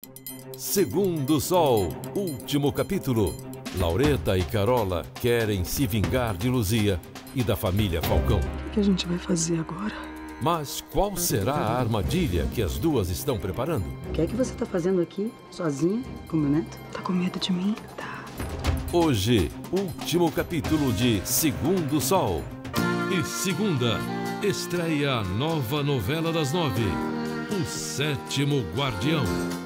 Segundo Sol, último capítulo. Laureta e Carola querem se vingar de Luzia e da família Falcão. O que a gente vai fazer agora? Mas qual será a armadilha que as duas estão preparando? O que é que você tá fazendo aqui, sozinha, com meu neto? Tá com medo de mim? Tá. Hoje, último capítulo de Segundo Sol. E segunda, estreia a nova novela das 9, O Sétimo Guardião.